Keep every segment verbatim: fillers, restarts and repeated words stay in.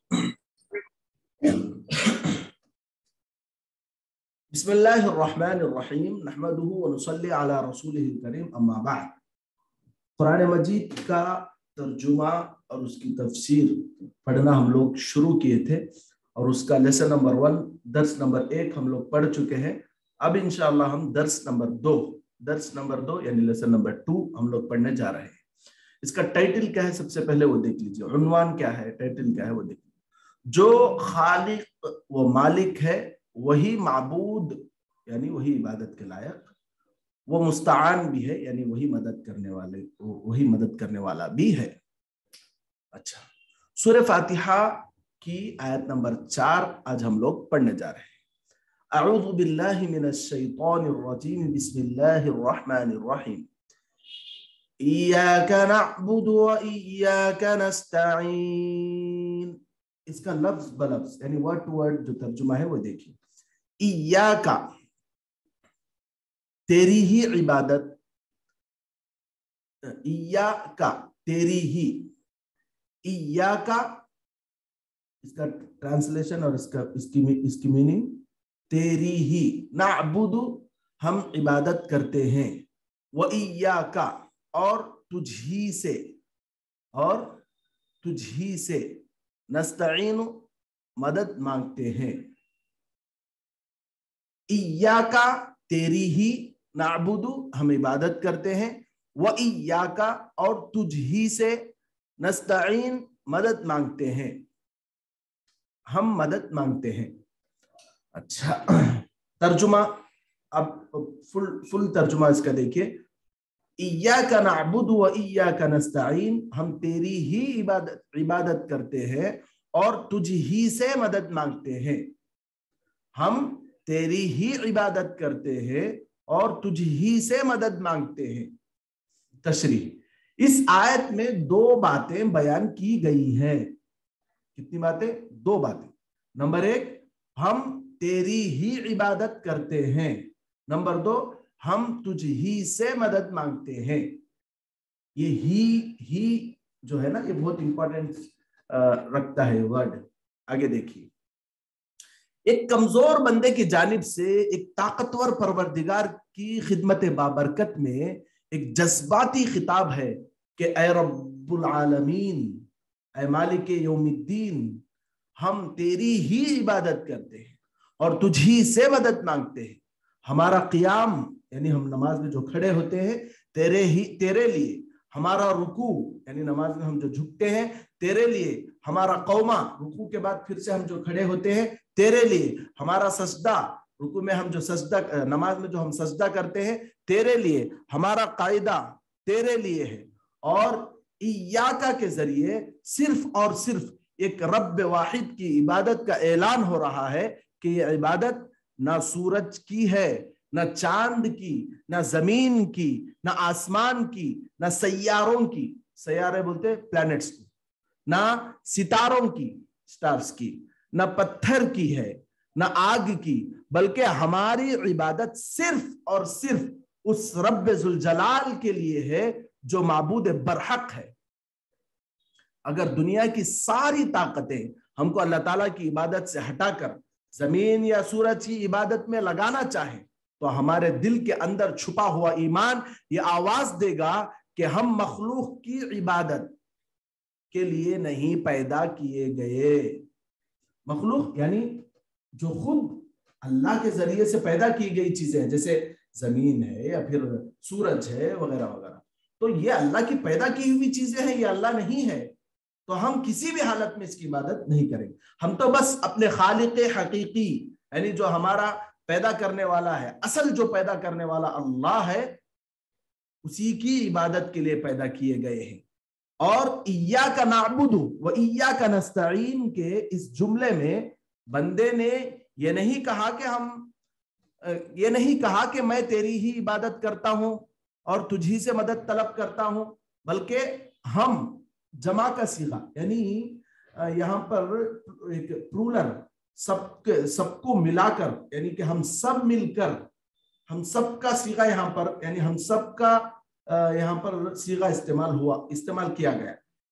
बिस्मिल्लाहिर्रहमानिर्रहीम नहमदुहु व नुसल्ली अला रसूलिहिल करीम अम्मा बाद। कुरान मजीद का तर्जुमा और उसकी तफसीर पढ़ना हम लोग शुरू किए थे और उसका लेसन नंबर वन दर्स नंबर एक हम लोग पढ़ चुके हैं। अब इंशाअल्लाह हम दर्स नंबर दो दर्स नंबर दो यानी लेसन नंबर टू हम लोग पढ़ने जा रहे हैं। इसका टाइटल क्या है सबसे पहले वो देख लीजिए, उन्वान क्या है, टाइटल क्या है वो देख लीजिए। जो खालिक व मालिक है वही माबूद यानी वही इबादत के लायक, वो मुस्तान भी है यानी वही मदद करने वाले वही मदद करने वाला भी है। अच्छा, सूरह फातिहा की आयत नंबर चार आज हम लोग पढ़ने जा रहे हैं। अऊज़ु बिल्लाहि मिनश शैतानिर रजीम, बिस्मिल्लाहिर रहमानिर रहीम। इय्याका नअबुदु व इय्याका नस्तईन। इसका लफ्ज बलफ्ज यानी वर्ड टू वर्ड जो तर्जुमा है वो देखिए। इय्याका तेरी ही इबादत, इय्याका तेरी ही, इय्याका इसका ट्रांसलेशन और इसका इसकी इसकी मीनिंग तेरी ही, नाअबुदु हम इबादत करते हैं, व इय्याका और तुझ ही से, और तुझ ही से, नस्तईन मदद मांगते हैं। इय्याका तेरी ही, नाअबुदु हम इबादत करते हैं, व इय्याका और तुझ ही से, नस्तईन मदद मांगते हैं, हम मदद मांगते हैं। अच्छा, तर्जुमा अब फुल फुल तर्जुमा इसका देखिए। इय्याका नअबुदु व इय्याका नस्तईन, हम तेरी ही इबादत इबादत करते हैं और तुझ ही से मदद मांगते हैं। हम तेरी ही इबादत करते हैं और तुझ ही से मदद मांगते हैं। तशरीह, इस आयत में दो बातें बयान की गई हैं। कितनी बातें? दो बातें। नंबर एक, हम तेरी ही इबादत करते हैं। नंबर दो, हम तुझ ही से मदद मांगते हैं। ये ही ही जो है ना, ये बहुत इंपॉर्टेंट रखता है वर्ड। आगे देखिए, एक कमजोर बंदे की जानिब से एक ताकतवर परवरदिगार की खिदमत बाबरकत में एक जज्बाती खिताब है कि ऐ रब्बुल आलमीन, ऐ मालिक यौमिद्दीन, हम तेरी ही इबादत करते हैं और तुझ ही से मदद मांगते हैं। हमारा क़ियाम यानी हम नमाज में जो खड़े होते हैं तेरे ही तेरे लिए, हमारा रुकू यानी नमाज में हम जो झुकते हैं तेरे लिए, हमारा कौमा रुकू के बाद फिर से हम जो खड़े होते हैं तेरे लिए, हमारा सजदा रुकू में हम जो सजदा नमाज में जो हम सजदा करते हैं तेरे लिए, हमारा कायदा तेरे लिए है। और इय्याका के जरिए सिर्फ और सिर्फ एक रब वाहिद की इबादत का ऐलान हो रहा है कि ये इबादत ना सूरज की है, ना चांद की, ना जमीन की, ना आसमान की, ना सैयारों की, सैयारे बोलते प्लैनेट्स की, ना सितारों की, स्टार्स की, ना पत्थर की है, ना आग की, बल्कि हमारी इबादत सिर्फ और सिर्फ उस रब जुल जलाल के लिए है जो माबूद बरहक है। अगर दुनिया की सारी ताकतें हमको अल्लाह ताला की इबादत से हटाकर जमीन या सूरज की इबादत में लगाना चाहे तो हमारे दिल के अंदर छुपा हुआ ईमान ये आवाज देगा कि हम मखलूक की इबादत के लिए नहीं पैदा किए गए। मखलूक यानी जो खुद अल्लाह के जरिए से पैदा की गई चीजें हैं, जैसे जमीन है या फिर सूरज है वगैरह वगैरह, तो ये अल्लाह की पैदा की हुई चीजें हैं, ये अल्लाह नहीं है, तो हम किसी भी हालत में इसकी इबादत नहीं करेंगे। हम तो बस अपने खालिक हकीकी यानी जो हमारा पैदा करने वाला है, असल जो पैदा करने वाला अल्लाह है, उसी की इबादत के लिए पैदा किए गए हैं। और इय्याका नअबुदु व इय्याका नस्तईन के इस जुमले में बंदे ने ये नहीं कहा कि हम ये नहीं कहा कि मैं तेरी ही इबादत करता हूं और तुझी से मदद तलब करता हूं, बल्कि हम जमा का सीगा यानी यहाँ पर एक प्लूरल सब सबको मिलाकर यानी कि हम सब मिलकर, हम सब का सीगा यहाँ पर यानी हम सब का यहाँ पर सीगा इस्तेमाल हुआ इस्तेमाल किया गया।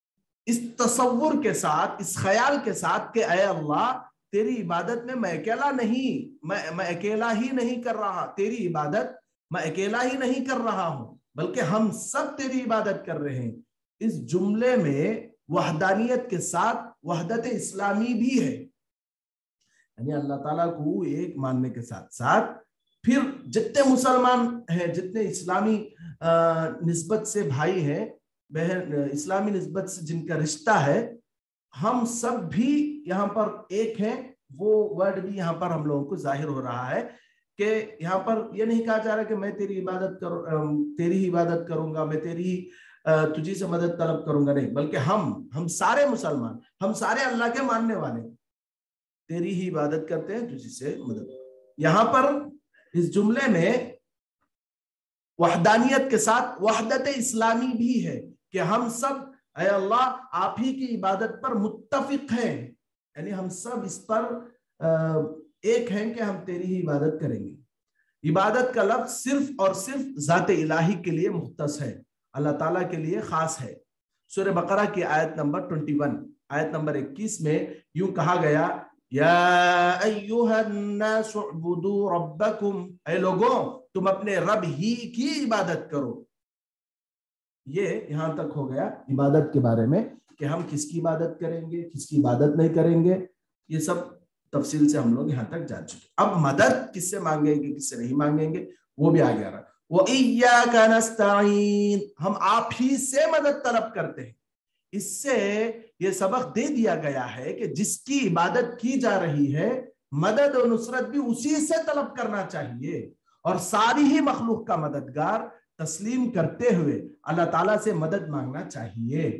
اس تصور کے ساتھ، اس خیال کے ساتھ کہ اے اللہ تیری عبادت میں میں اکیلا نہیں، میں میں اکیلا ہی نہیں کر رہا، تیری عبادت میں اکیلا ہی نہیں کر رہا ہوں بلکہ ہم سب تیری عبادت کر رہے ہیں. اس جملے میں وحدانیت کے ساتھ وحدت اسلامی بھی ہے، یعنی اللہ تعالیٰ کو ایک ماننے کے ساتھ ساتھ پھر جتنے مسلمان ہیں، جتنے اسلامی نسبت سے بھائی ہیں، بہن اسلامی نسبت سے جن کا رشتہ ہے، ہم سب بھی یہاں پر ایک ہیں. وہ ورڈ بھی یہاں پر ہم لوگوں کو ظاہر ہو رہا ہے کہ یہاں پر یہ نہیں کہا جا رہا کہ میں تیری عبادت کروں، تیری ہی عبادت کروں گا، میں تیری ہی تجھی سے مدد طلب کروں گا، نہیں، بلکہ ہم ہم سارے مسلمان، ہم سارے اللہ کے ماننے والے تیری ہی عبادت کرتے ہیں، تجھی سے مدد. یہاں پر اس جملے میں وحدانیت کے ساتھ وحدت اسلامی بھی ہے کہ ہم سب اے اللہ آپ ہی کی عبادت پر متفق ہیں، یعنی ہم سب اس پر ایک ہیں کہ ہم تیری ہی عبادت کریں گے. عبادت کا لفظ صرف اور صرف ذات الہی کے لیے مختص ہے، اللہ تعالیٰ کے لیے خاص ہے. سورہ بقرہ کی آیت نمبر اکیس، آیت نمبر اکیس میں یوں کہا گیا یا ایھا الناس اعبدوا ربکم، اے لوگوں تم اپنے رب ہی کی عبادت کرو. یہ یہاں تک ہو گیا عبادت کے بارے میں کہ ہم کس کی عبادت کریں گے، کس کی عبادت نہیں کریں گے، یہ سب تفصیل سے ہم لوگ یہاں تک جان چکے. اب مدد کس سے مانگیں گے، کس سے نہیں مانگیں گے، وہ بھی آگے آ رہا ہے. وَإِيَّاكَ نَسْتَعِينُ، ہم آپ ہی سے مدد طلب کرتے ہیں. اس سے یہ سبق دے دیا گیا ہے کہ جس کی عبادت کی جا رہی ہے مدد و نصرت بھی اسی سے طلب کرنا چاہیے، اور ساری ہی مخلوق کا مددگار تسلیم کرتے ہوئے اللہ تعالیٰ سے مدد مانگنا چاہیے.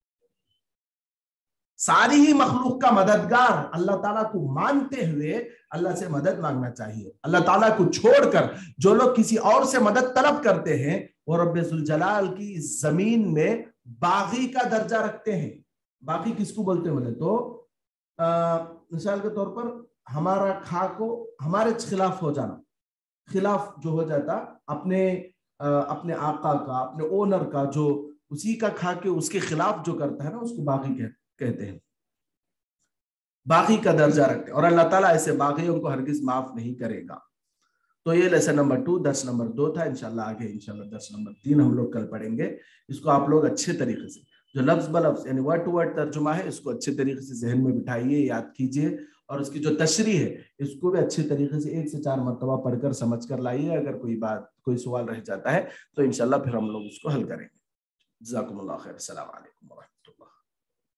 ساری ہی مخلوق کا مددگار اللہ تعالیٰ کو مانتے ہوئے اللہ سے مدد مانگنا چاہیے. اللہ تعالیٰ کو چھوڑ کر جو لوگ کسی اور سے مدد طلب کرتے ہیں وہ رب ذوالجلال کی زمین میں باغی کا درجہ رکھتے ہیں. باغی کس کو بولتے ہیں بولے تو مثال کے طور پر ہمارا کھا کو ہمارے خلاف ہو جانا، خلاف جو ہو جاتا اپنے اپنے آقا کا، اپنے اونر کا، جو اسی کا کھا کے اس کے خلاف جو کرتا ہے نا، اس کو باغی کہتے ہیں، باغی کا درجہ رکھتے ہیں. اور اللہ تعالیٰ ایسے باغیوں کو ہرگز معاف نہیں کرے گا. تو یہ لیسن نمبر ٹو، درس نمبر دو تھا. انشاءاللہ آگے انشاءاللہ درس نمبر تین ہم لوگ کل پڑھیں گے. اس کو آپ لوگ اچھے طریقے سے جو لفظ بلفظ یعنی ورڈ ٹو ورڈ ترجمہ ہے اس کو اچھے طریقے سے ذہن میں بٹھائیے، یاد کیجئے، اور اس کی جو تشریح ہے اس کو بھی اچھے طریقے سے ایک سے چار مرتبہ پڑھ کر سمجھ کر لائیے. اگر کوئی بات کوئی سوال رہ جاتا ہے تو انشاءاللہ پھر ہم لوگ اس کو حل کریں گے. جزاکم اللہ خیر. السلام علیکم ورحمۃ اللہ.